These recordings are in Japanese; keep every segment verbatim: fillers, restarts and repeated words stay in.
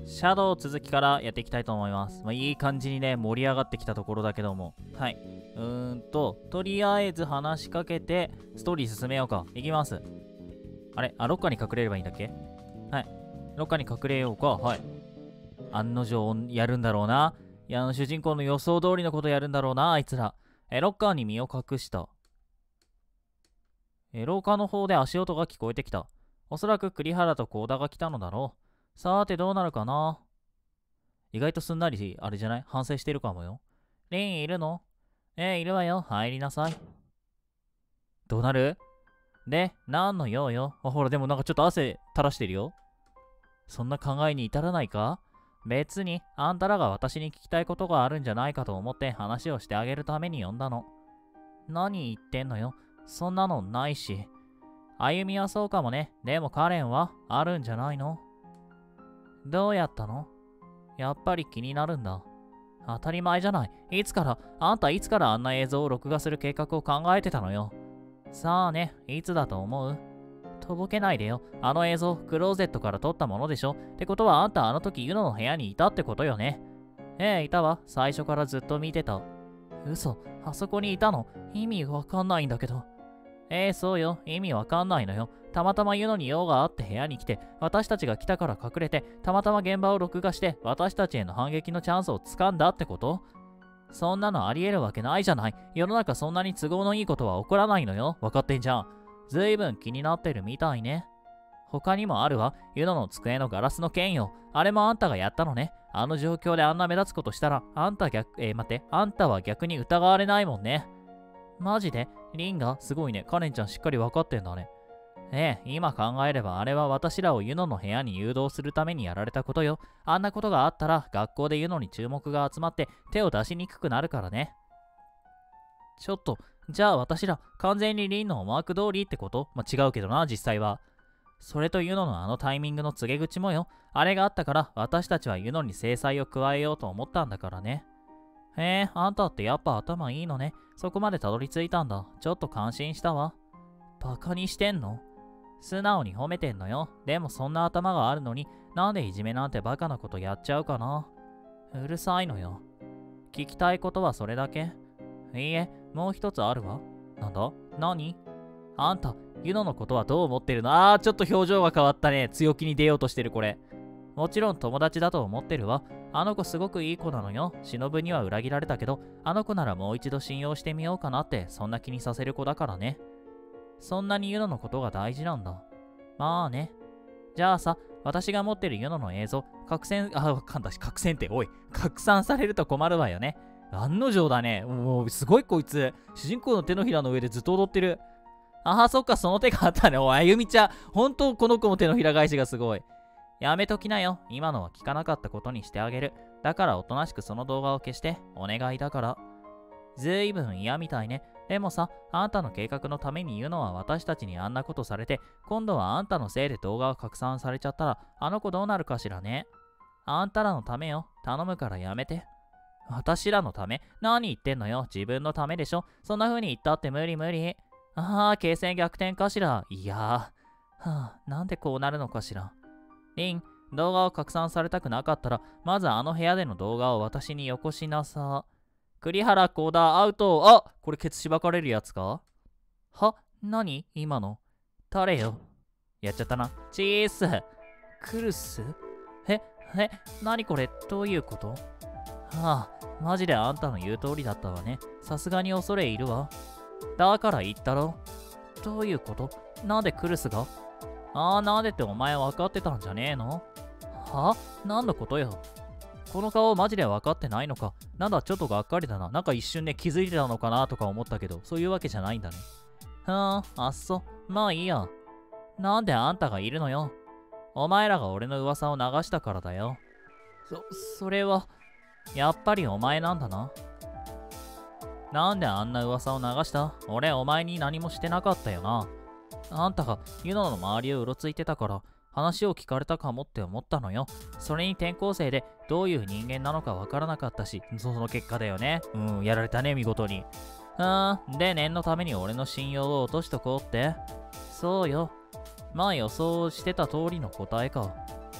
シャドウ続きからやっていきたいと思います。まあ、いい感じにね、盛り上がってきたところだけども。はい。うーんと、とりあえず話しかけて、ストーリー進めようか。いきます。あれあ、ロッカーに隠れればいいんだっけ？はい。ロッカーに隠れようか。はい。案の定やるんだろうな。いや、あの主人公の予想通りのことやるんだろうな、あいつら。え、ロッカーに身を隠した。え、廊下の方で足音が聞こえてきた。おそらく栗原と幸田が来たのだろう。さーてどうなるかな。意外とすんなり、あれじゃない？反省してるかもよ。リンいるの？えー、いるわよ。入りなさい。どうなる？で、なんの用よ。あ、ほら、でもなんかちょっと汗垂らしてるよ。そんな考えに至らないか？別に、あんたらが私に聞きたいことがあるんじゃないかと思って話をしてあげるために呼んだの。何言ってんのよ。そんなのないし。あゆみはそうかもね。でもカレンはあるんじゃないの？どうやったの？やっぱり気になるんだ。当たり前じゃない。いつから、あんたいつからあんな映像を録画する計画を考えてたのよ。さあね、いつだと思う？とぼけないでよ。あの映像、クローゼットから撮ったものでしょ。ってことはあんたあの時ユノの部屋にいたってことよね。ええ、いたわ。最初からずっと見てた。嘘、あそこにいたの？意味わかんないんだけど。ええ、そうよ。意味わかんないのよ。たまたまユノに用があって部屋に来て、私たちが来たから隠れて、たまたま現場を録画して、私たちへの反撃のチャンスをつかんだってこと？そんなのありえるわけないじゃない。世の中そんなに都合のいいことは起こらないのよ。わかってんじゃん。ずいぶん気になってるみたいね。他にもあるわ。ユノの机のガラスの件よ。あれもあんたがやったのね。あの状況であんな目立つことしたら、あんた逆、えー、待って、あんたは逆に疑われないもんね。マジで？リンがすごいね。カレンちゃんしっかり分かってんだね。ええ、今考えればあれは私らをユノの部屋に誘導するためにやられたことよ。あんなことがあったら学校でユノに注目が集まって手を出しにくくなるからね。ちょっと、じゃあ私ら完全にリンの思惑通りってこと？まあ、違うけどな、実際は。それとユノのあのタイミングの告げ口もよ。あれがあったから私たちはユノに制裁を加えようと思ったんだからね。へえ、あんたってやっぱ頭いいのね。そこまでたどり着いたんだ。ちょっと感心したわ。バカにしてんの？素直に褒めてんのよ。でもそんな頭があるのに、なんでいじめなんてバカなことやっちゃうかな。うるさいのよ。聞きたいことはそれだけ？いいえ、もう一つあるわ。なんだ？何？あんた、ユノのことはどう思ってるの？あー、ちょっと表情が変わったね。強気に出ようとしてるこれ。もちろん友達だと思ってるわ。あの子すごくいい子なのよ。忍には裏切られたけど、あの子ならもう一度信用してみようかなって、そんな気にさせる子だからね。そんなにユノのことが大事なんだ。まあね。じゃあさ、私が持ってるユノの映像、拡散、あ、わかんだし、拡散って、おい、拡散されると困るわよね。案の定だね。もう、すごいこいつ。主人公の手のひらの上でずっと踊ってる。ああ、そっか、その手があったね。おい、あゆみちゃん。ほんと、この子も手のひら返しがすごい。やめときなよ。今のは聞かなかったことにしてあげる。だからおとなしくその動画を消して。お願いだから。ずいぶん嫌みたいね。でもさ、あんたの計画のために言うのは私たちにあんなことされて、今度はあんたのせいで動画が拡散されちゃったら、あの子どうなるかしらね。あんたらのためよ。頼むからやめて。私らのため？何言ってんのよ。自分のためでしょ。そんな風に言ったって無理無理。ああ、形勢逆転かしら。いやー。はあ、なんでこうなるのかしら。リン、動画を拡散されたくなかったら、まずあの部屋での動画を私によこしなさ。栗原コーダーアウト。あ、これケツしばかれるやつか？は？何？今の。誰よ。やっちゃったな。チース。クルス？え、え、何これ？どういうこと？はあ、マジであんたの言う通りだったわね。さすがに恐れいるわ。だから言ったろ。どういうこと？なんでクルスが？あー、なんでってお前分かってたんじゃねえの？は？何のことよ。この顔マジで分かってないのか。なんだ、ちょっとがっかりだな。なんか一瞬ね、気づいてたのかなとか思ったけど、そういうわけじゃないんだね。ふーん、あっそ。まあいいや。なんであんたがいるのよ。お前らが俺の噂を流したからだよ。そ、それは、やっぱりお前なんだな。なんであんな噂を流した？俺、お前に何もしてなかったよな。あんたがユノの周りをうろついてたから話を聞かれたかもって思ったのよ。それに転校生でどういう人間なのかわからなかったし、その結果だよね。うん、やられたね、見事に。うーん、で、念のために俺の信用を落としとこうって。そうよ。まあ予想してた通りの答えか。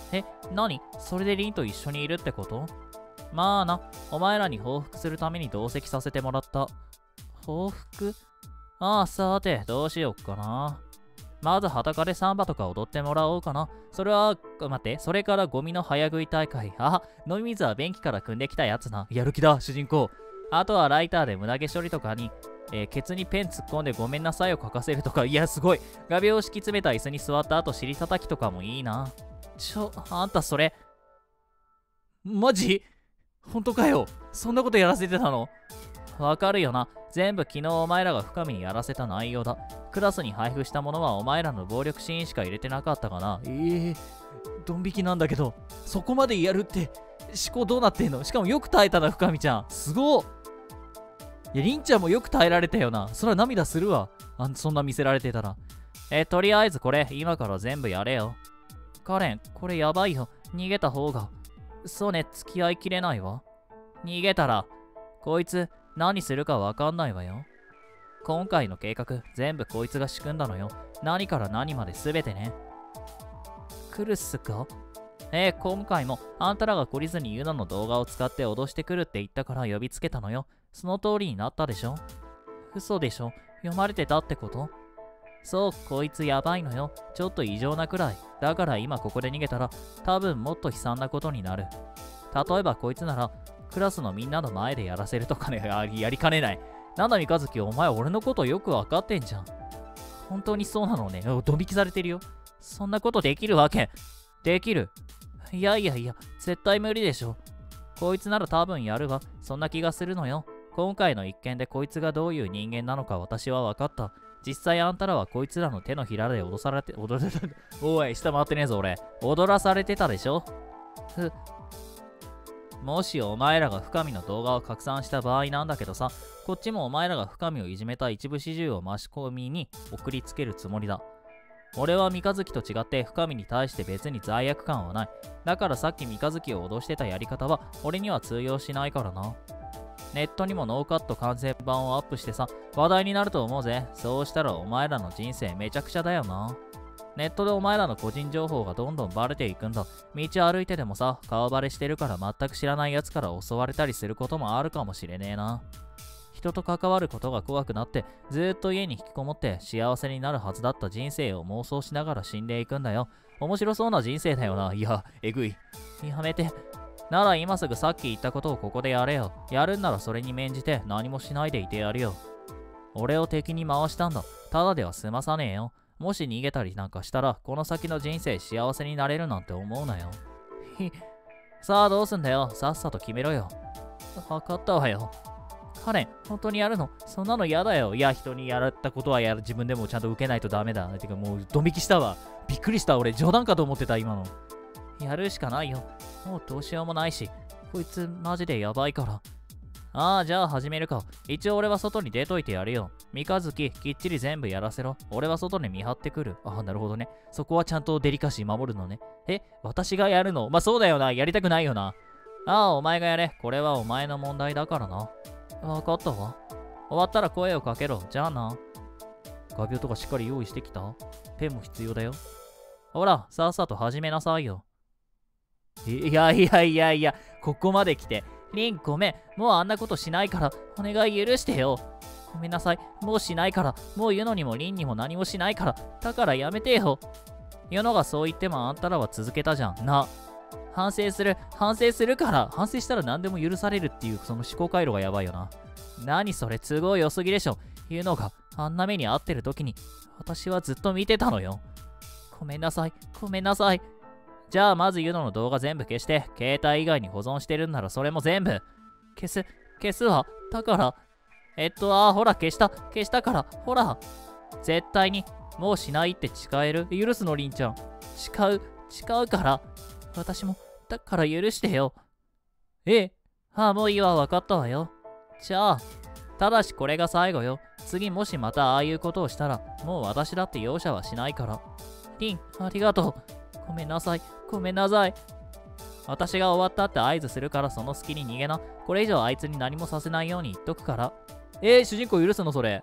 え、何？それでリンと一緒にいるってこと？まあな、お前らに報復するために同席させてもらった。報復？ああ、さて、どうしよっかな。まず裸でサンバとか踊ってもらおうかな。それは、待って、それからゴミの早食い大会。あ、飲み水は便器から汲んできたやつな。やる気だ、主人公。あとはライターで胸毛処理とかに、えー、ケツにペン突っ込んでごめんなさいを書かせるとか。いや、すごい。画鋲を敷き詰めた椅子に座った後、尻叩きとかもいいな。ちょ、あんたそれ。マジ？本当かよ。そんなことやらせてたの？わかるよな。全部昨日お前らが深見にやらせた内容だ。クラスに配布したものはお前らの暴力シーンしか入れてなかったかな。ええー、ドン引きなんだけど、そこまでやるって思考どうなってんの？しかもよく耐えたな、深見ちゃん。すごっ。いや、りんちゃんもよく耐えられたよな。そりゃ涙するわ。あんそんな見せられてたら。え、とりあえずこれ、今から全部やれよ。カレン、これやばいよ。逃げた方が。そうね、付き合いきれないわ。逃げたら、こいつ、何するかわかんないわよ。今回の計画、全部こいつが仕組んだのよ。何から何まで全てね。来るっすか？えー、今回もあんたらが懲りずにユナの動画を使って脅してくるって言ったから呼びつけたのよ。その通りになったでしょ？嘘でしょ？読まれてたってこと？そう、こいつやばいのよ。ちょっと異常なくらい。だから今ここで逃げたら、多分もっと悲惨なことになる。例えばこいつなら、クラスのみんなの前でやらせるとかね、やり、やりかねない。なんだ三日月、お前俺のことよくわかってんじゃん。本当にそうなのね。ドン引きされてるよ。そんなことできるわけ。できる。いやいやいや、絶対無理でしょ。こいつなら多分やるわ。そんな気がするのよ。今回の一件でこいつがどういう人間なのか私は分かった。実際あんたらはこいつらの手のひらで脅されて、踊られて、おい、下回ってねえぞ俺。踊らされてたでしょ？ふ。もしお前らが深見の動画を拡散した場合なんだけどさ、こっちもお前らが深見をいじめた一部始終をマシコミに送りつけるつもりだ。俺は三日月と違って深見に対して別に罪悪感はない。だからさっき三日月を脅してたやり方は俺には通用しないからな。ネットにもノーカット完成版をアップしてさ、話題になると思うぜ。そうしたらお前らの人生めちゃくちゃだよな。ネットでお前らの個人情報がどんどんバレていくんだ。道歩いてでもさ、顔バレしてるから全く知らないやつから襲われたりすることもあるかもしれねえな。人と関わることが怖くなって、ずーっと家に引きこもって幸せになるはずだった人生を妄想しながら死んでいくんだよ。面白そうな人生だよな。いや、えぐい。やめて。なら今すぐさっき言ったことをここでやれよ。やるんならそれに免じて何もしないでいてやるよ。俺を敵に回したんだ。ただでは済まさねえよ。もし逃げたりなんかしたら、この先の人生幸せになれるなんて思うなよ。ひ、さあどうすんだよ。さっさと決めろよ。わかったわよ。カレン、本当にやるの？そんなの嫌だよ。いや、人にやられたことはやる。自分でもちゃんと受けないとダメだ。てかもう、ドン引きしたわ。びっくりした。俺、冗談かと思ってた、今の。やるしかないよ。もうどうしようもないし。こいつ、マジでやばいから。ああ、じゃあ始めるか。一応俺は外に出といてやるよ。三日月、きっちり全部やらせろ。俺は外で見張ってくる。ああ、なるほどね。そこはちゃんとデリカシー守るのね。え、私がやるの？まあそうだよな。やりたくないよな。ああ、お前がやれ。これはお前の問題だからな。わかったわ。終わったら声をかけろ。じゃあな。画鋲とかしっかり用意してきた？ペンも必要だよ。ほら、さっさと始めなさいよ。いやいやいやいや、ここまで来て。リン、ごめん。もうあんなことしないから、お願い許してよ。ごめんなさい。もうしないから。もうユノにもリンにも何もしないから。だからやめてよ。ユノがそう言ってもあんたらは続けたじゃん。な。反省する。反省するから。反省したら何でも許されるっていうその思考回路がやばいよな。何それ、都合良すぎでしょ。ユノがあんな目に遭ってる時に、私はずっと見てたのよ。ごめんなさい。ごめんなさい。じゃあまずユノの動画全部消して、携帯以外に保存してるんならそれも全部。消す、消すわ。だから、えっと、あー、ほら消した、消したから、ほら。絶対に、もうしないって誓える？許すの、りんちゃん。誓う、誓うから。私も、だから許してよ。えああ、もういいわ、わかったわよ。じゃあ、ただしこれが最後よ。次もしまたああいうことをしたら、もう私だって容赦はしないから。りん、ありがとう。ごめんなさい。ごめんなさい。私が終わったって合図するからその隙に逃げな。これ以上あいつに何もさせないように言っとくから。えー、主人公許すのそれ。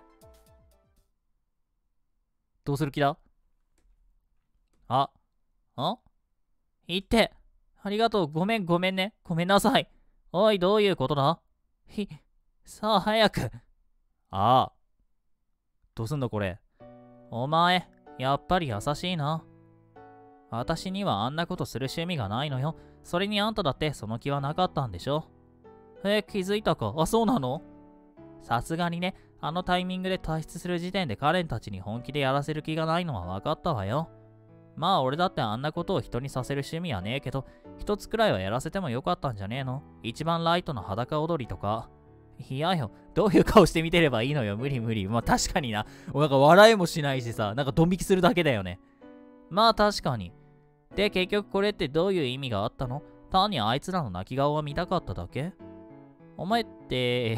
どうする気だ？あ、あ言って。ありがとう。ごめんごめんね。ごめんなさい。おい、どういうことだ？ひ、さあ早く。ああ。どうすんだこれ。お前、やっぱり優しいな。私にはあんなことする趣味がないのよ。それにあんただってその気はなかったんでしょ。え、気づいたか？あ、そうなの？さすがにね、あのタイミングで退出する時点でカレンたちに本気でやらせる気がないのは分かったわよ。まあ俺だってあんなことを人にさせる趣味はねえけど、一つくらいはやらせてもよかったんじゃねえの？一番ライトな裸踊りとか。いやよ、どういう顔して見てればいいのよ。無理無理。まあ確かにな。なんか笑いもしないしさ、なんかドン引きするだけだよね。まあ確かに。で、結局これってどういう意味があったの？単にあいつらの泣き顔は見たかっただけ？お前って、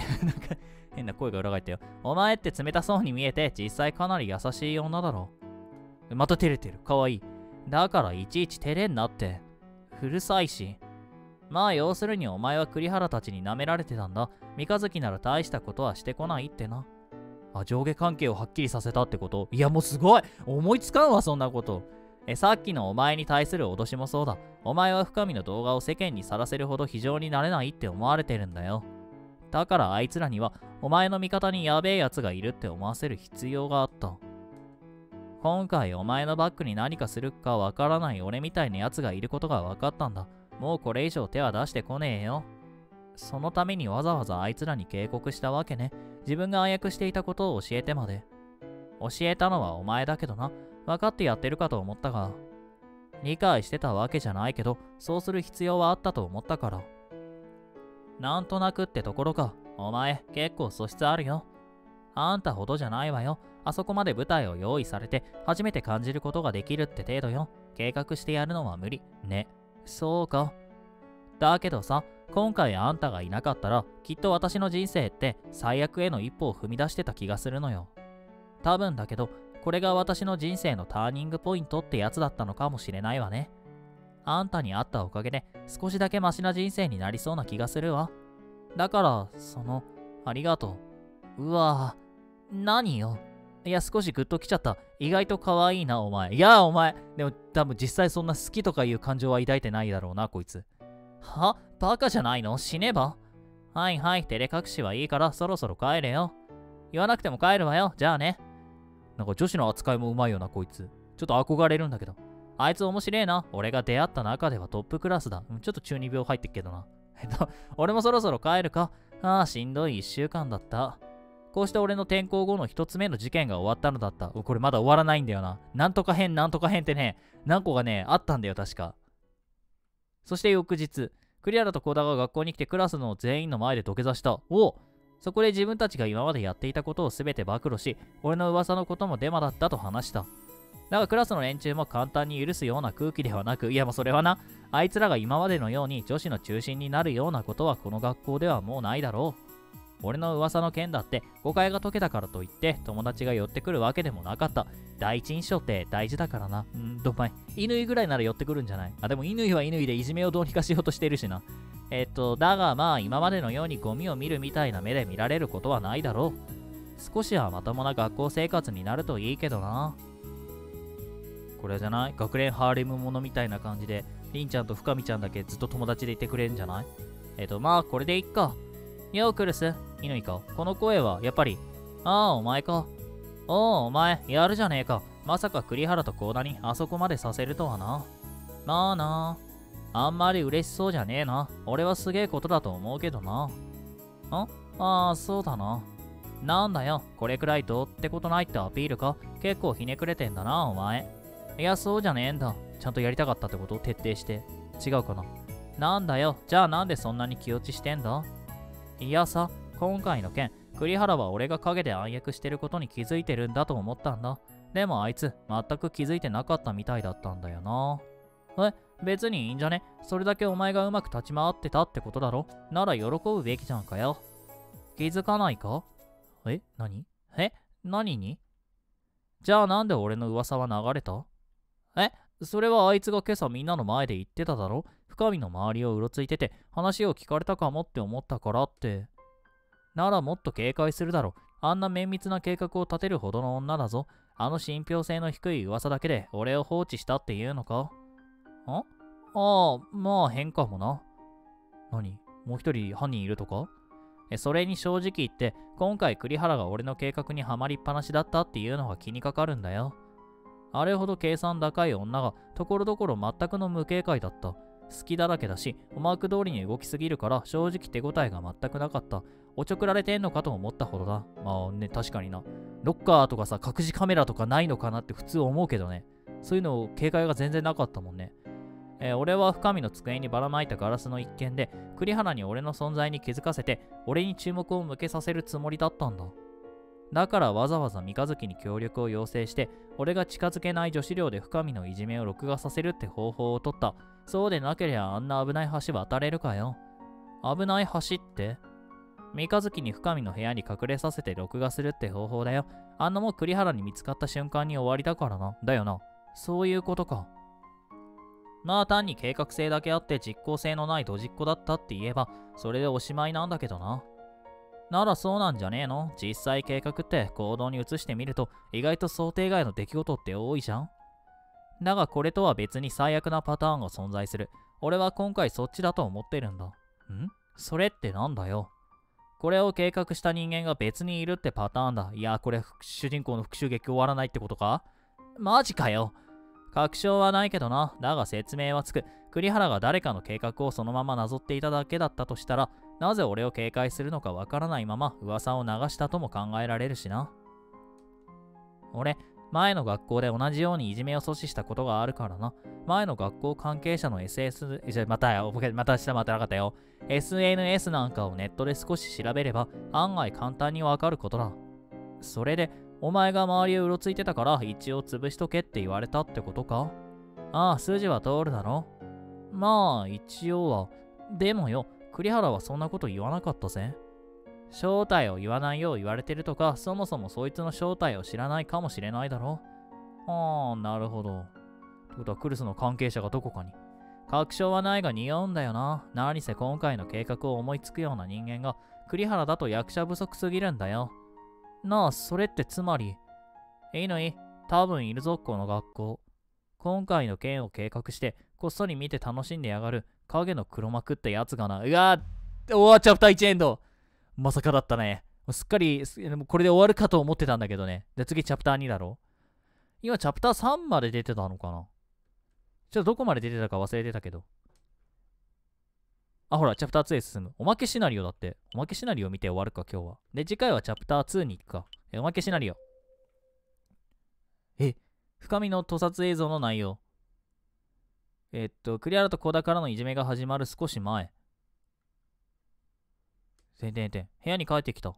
なんか変な声が裏返ったよ。お前って冷たそうに見えて実際かなり優しい女だろ。また照れてる。かわいい。だからいちいち照れんなって。うるさいし。まあ要するにお前は栗原たちに舐められてたんだ。三日月なら大したことはしてこないってな。あ、上下関係をはっきりさせたってこと？いやもうすごい！思いつかんわ、そんなこと。え、さっきのお前に対する脅しもそうだ。お前は深見の動画を世間にさらせるほど非常になれないって思われてるんだよ。だからあいつらにはお前の味方にやべえやつがいるって思わせる必要があった。今回お前のバックに何かするかわからない俺みたいなやつがいることが分かったんだ。もうこれ以上手は出してこねえよ。そのためにわざわざあいつらに警告したわけね。自分が暗躍していたことを教えてまで。教えたのはお前だけどな。分かってやってるかと思ったが。理解してたわけじゃないけど、そうする必要はあったと思ったから。なんとなくってところか。お前、結構素質あるよ。あんたほどじゃないわよ。あそこまで舞台を用意されて、初めて感じることができるって程度よ。計画してやるのは無理。ね。そうか。だけどさ、今回あんたがいなかったら、きっと私の人生って最悪への一歩を踏み出してた気がするのよ。多分だけど、これが私の人生のターニングポイントってやつだったのかもしれないわね。あんたに会ったおかげで少しだけマシな人生になりそうな気がするわ。だから、その、ありがとう。うわぁ、何よ。いや、少しグッときちゃった。意外と可愛いな、お前。いや、お前。でも、多分実際そんな好きとかいう感情は抱いてないだろうな、こいつ。は？バカじゃないの？死ねば？はいはい、照れ隠しはいいからそろそろ帰れよ。言わなくても帰るわよ。じゃあね。なんか女子の扱いもうまいよな、こいつ。ちょっと憧れるんだけど。あいつ面白えな。俺が出会った中ではトップクラスだ。ちょっと中二病入ってっけどな。えっと、俺もそろそろ帰るか。ああ、しんどい一週間だった。こうして俺の転校後の一つ目の事件が終わったのだった。これまだ終わらないんだよな。なんとか編、なんとか編ってね、何個がね、あったんだよ、確か。そして翌日、栗原と小田が学校に来てクラスの全員の前で土下座した。おう！そこで自分たちが今までやっていたことを全て暴露し、俺の噂のこともデマだったと話した。だがクラスの連中も簡単に許すような空気ではなく、いやもうそれはな、あいつらが今までのように女子の中心になるようなことはこの学校ではもうないだろう。俺の噂の件だって誤解が解けたからといって友達が寄ってくるわけでもなかった。第一印象って大事だからな。んーどんまい。乾ぐらいなら寄ってくるんじゃない？あ、でも乾は乾でいじめをどうにかしようとしてるしな。えっと、だがまあ今までのようにゴミを見るみたいな目で見られることはないだろう。少しはまともな学校生活になるといいけどな。これじゃない？学連ハーレムものみたいな感じで、りんちゃんと深見ちゃんだけずっと友達でいてくれるんじゃない？えっと、まあこれでいっか。ようクルス、乾か。この声はやっぱり、ああ、お前か。おお、お前、やるじゃねえか。まさか栗原と幸田にあそこまでさせるとはな。まあな。あんまり嬉しそうじゃねえな。俺はすげえことだと思うけどな。ん？ああ、そうだな。なんだよ、これくらいどうってことないってアピールか？結構ひねくれてんだな、お前。いや、そうじゃねえんだ。ちゃんとやりたかったってこと？徹底して。違うかな。なんだよ、じゃあなんでそんなに気落ちしてんだ？いやさ、今回の件、栗原は俺が陰で暗躍してることに気づいてるんだと思ったんだ。でもあいつ、全く気づいてなかったみたいだったんだよな。え、別にいいんじゃね？それだけお前がうまく立ち回ってたってことだろ？なら喜ぶべきじゃんかよ。気づかないか？え、何？え、何に？じゃあなんで俺の噂は流れた？え、それはあいつが今朝みんなの前で言ってただろ？深見の周りをうろついてて話を聞かれたかもって思ったからって。ならもっと警戒するだろ。あんな綿密な計画を立てるほどの女だぞ。あの信憑性の低い噂だけで俺を放置したっていうのか？ん？ ああ、まあ変かもな。何？もう一人犯人いるとか？え、それに正直言って、今回栗原が俺の計画にはまりっぱなしだったっていうのが気にかかるんだよ。あれほど計算高い女が、ところどころ全くの無警戒だった。好きだらけだし、思惑通りに動きすぎるから、正直手応えが全くなかった。おちょくられてんのかと思ったほどだ。まあね、確かにな。ロッカーとかさ、隠しカメラとかないのかなって普通思うけどね。そういうの警戒が全然なかったもんね。えー、俺は深見の机にばらまいたガラスの一件で、栗原に俺の存在に気づかせて、俺に注目を向けさせるつもりだったんだ。だからわざわざ三日月に協力を要請して、俺が近づけない女子寮で深見のいじめを録画させるって方法を取った。そうでなけりゃあんな危ない橋渡れるかよ。危ない橋って？三日月に深見の部屋に隠れさせて録画するって方法だよ。あんなもん栗原に見つかった瞬間に終わりだからな。だよな。そういうことか。まあ単に計画性だけあって実効性のないドジっ子だったって言えば、それでおしまいなんだけどな。ならそうなんじゃねえの？実際計画って行動に移してみると意外と想定外の出来事って多いじゃん。だがこれとは別に最悪なパターンが存在する。俺は今回そっちだと思ってるんだ。ん？それってなんだよ。これを計画した人間が別にいるってパターンだ。いや、これ主人公の復讐劇終わらないってことか？マジかよ。確証はないけどな。だが説明はつく。栗原が誰かの計画をそのままなぞっていただけだったとしたら、なぜ俺を警戒するのかわからないまま噂を流したとも考えられるしな。俺、前の学校で同じようにいじめを阻止したことがあるからな。前の学校関係者の エスエス、じゃ、またよ、また下またなかったよ。エスエヌエス なんかをネットで少し調べれば案外簡単にわかることだ。それで、お前が周りをうろついてたから一応潰しとけって言われたってことか？ああ、筋は通るだろ。まあ、一応は。でもよ、栗原はそんなこと言わなかったぜ。正体を言わないよう言われてるとか、そもそもそいつの正体を知らないかもしれないだろ。ああ、なるほど。ってことはクルスの関係者がどこかに。確証はないが匂うんだよな。何せ今回の計画を思いつくような人間が栗原だと役者不足すぎるんだよ。なあ、それってつまり。いいのいい。多分いるぞ、この学校。今回の件を計画して、こっそり見て楽しんでやがる影の黒幕ってやつがな。うわー、おわ、チャプターいちエンド。まさかだったね。すっかり、これで終わるかと思ってたんだけどね。で、次チャプターにだろ。今チャプターさんまで出てたのかな。ちょっとどこまで出てたか忘れてたけど。あ、ほら、チャプターにへ進む。おまけシナリオだって。おまけシナリオ見て終わるか、今日は。で、次回はチャプターにに行くか。え、おまけシナリオ。え、深見の盗撮映像の内容。えっと、栗原と小田からのいじめが始まる少し前。てんてんてん。部屋に帰ってきた。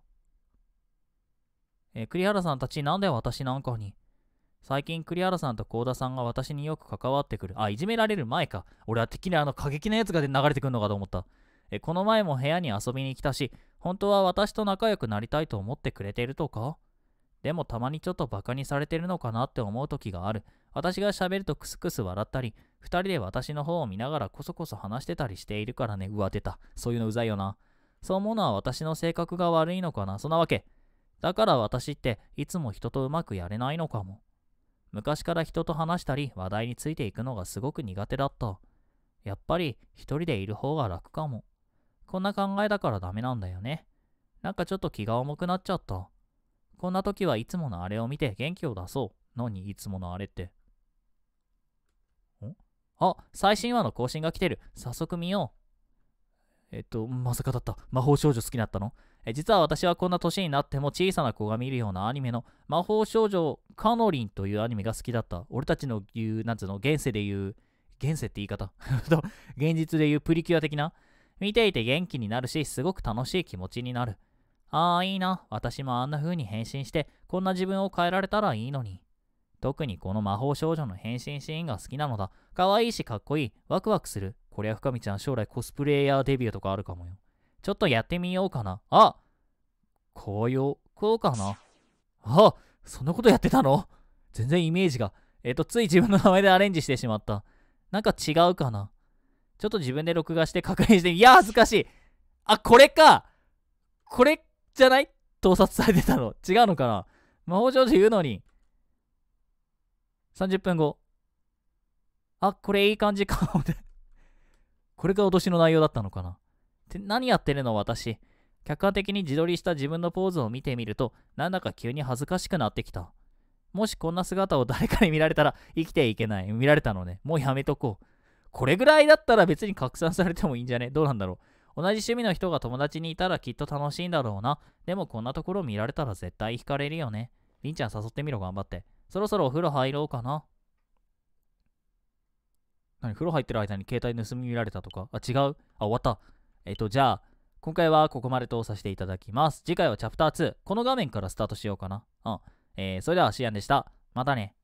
えー、栗原さんたちなんで私なんかに。最近栗原さんと幸田さんが私によく関わってくる。あ、いじめられる前か。俺はてっきりあの過激なやつが流れてくるのかと思った。え、この前も部屋に遊びに来たし、本当は私と仲良くなりたいと思ってくれてるとか？でもたまにちょっとバカにされてるのかなって思う時がある。私が喋るとクスクス笑ったり、二人で私の方を見ながらコソコソ話してたりしているからね。うわ、出た。そういうのうざいよな。そう思うのは私の性格が悪いのかな。そんなわけ。だから私っていつも人とうまくやれないのかも。昔から人と話したり話題についていくのがすごく苦手だった。やっぱり一人でいる方が楽かも。こんな考えだからダメなんだよね。なんかちょっと気が重くなっちゃった。こんな時はいつものあれを見て元気を出そう。何いつものあれって。ん？あ、最新話の更新が来てる。早速見よう。えっと、まさかだった。魔法少女好きだったの？え、実は私はこんな年になっても小さな子が見るようなアニメの魔法少女カノリンというアニメが好きだった。俺たちの言う、なんつうの、現世で言う、現世って言い方現実で言うプリキュア的な。見ていて元気になるし、すごく楽しい気持ちになる。ああ、いいな。私もあんな風に変身して、こんな自分を変えられたらいいのに。特にこの魔法少女の変身シーンが好きなのだ。可愛いしかっこいい。ワクワクする。こりゃ深見ちゃん将来コスプレイヤーデビューとかあるかもよ。ちょっとやってみようかな。あ、紅葉、こうかな。あ、そんなことやってたの？全然イメージが。えっと、つい自分の名前でアレンジしてしまった。なんか違うかな。ちょっと自分で録画して確認して、いや、恥ずかしい。あ、これか。これじゃない？盗撮されてたの。違うのかな。魔法少女言うのに。さんじゅっぷんご。あ、これいい感じかもね。 これが脅しの内容だったのかな。って何やってるの私。客観的に自撮りした自分のポーズを見てみると、なんだか急に恥ずかしくなってきた。もしこんな姿を誰かに見られたら生きていけない。見られたのね。もうやめとこう。これぐらいだったら別に拡散されてもいいんじゃね？どうなんだろう。同じ趣味の人が友達にいたらきっと楽しいんだろうな。でもこんなところ見られたら絶対惹かれるよね。りんちゃん誘ってみろ、頑張って。そろそろお風呂入ろうかな。何、風呂入ってる間に携帯盗み見られたとか？あ、違う。あ、終わった。えっと、じゃあ、今回はここまでとさせていただきます。次回はチャプターツー。この画面からスタートしようかな。うん。えー、それではシアンでした。またね。